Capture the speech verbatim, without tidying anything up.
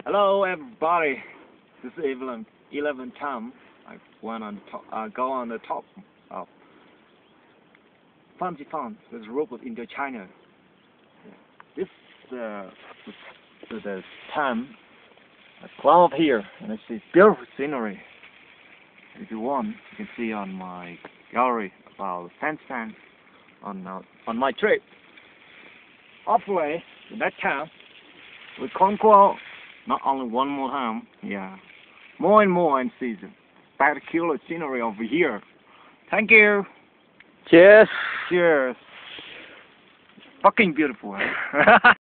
Hello everybody. This is eleven eleven time. I went on top, uh, go on the top of Fancy Farm with robot into China. Yeah. This uh, the, the time I climb up here and I see beautiful scenery. If you want, you can see on my gallery about fence fence on uh, on my trip. Hopefully, the next time we conquer not only one more time, yeah, more and more and see the spectacular scenery over here. Thank you. Cheers. Cheers. Fucking beautiful. Huh?